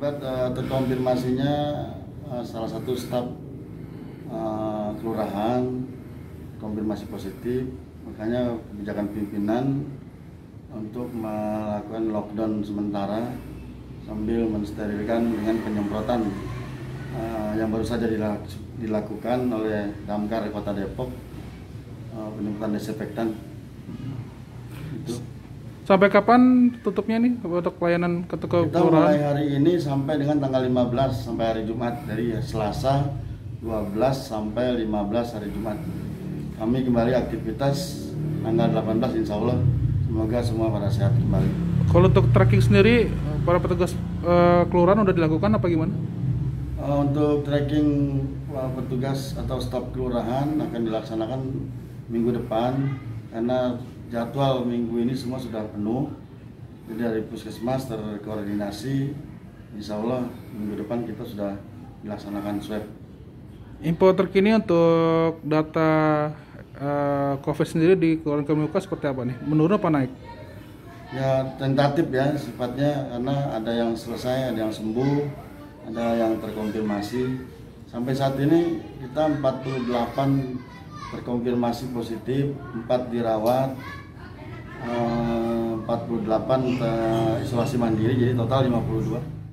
Akibat terkonfirmasinya salah satu staf kelurahan konfirmasi positif, makanya kebijakan pimpinan untuk melakukan lockdown sementara sambil mensterilkan dengan penyemprotan yang baru saja dilakukan oleh Damkar Kota Depok, penyemprotan desinfektan. Itu. Sampai kapan tutupnya nih untuk pelayanan ke kelurahan? Kita mulai hari ini sampai dengan tanggal 15 sampai hari Jumat, dari Selasa 12 sampai 15 hari Jumat. Kami kembali aktivitas tanggal 18 insya Allah. Semoga semua pada sehat kembali. Kalau untuk tracking sendiri, para petugas kelurahan udah dilakukan apa gimana? Untuk tracking petugas atau staf kelurahan akan dilaksanakan minggu depan karena jadwal minggu ini semua sudah penuh. Jadi dari puskesmas terkoordinasi, insya Allah minggu depan kita sudah dilaksanakan swab. Info terkini untuk data COVID sendiri di Kelurahan Kemiluka seperti apa nih? Menurun apa naik? Ya tentatif ya sifatnya, karena ada yang selesai, ada yang sembuh, ada yang terkonfirmasi. Sampai saat ini kita 48 terkonfirmasi positif, 4 dirawat, 48 isolasi mandiri, jadi total 52.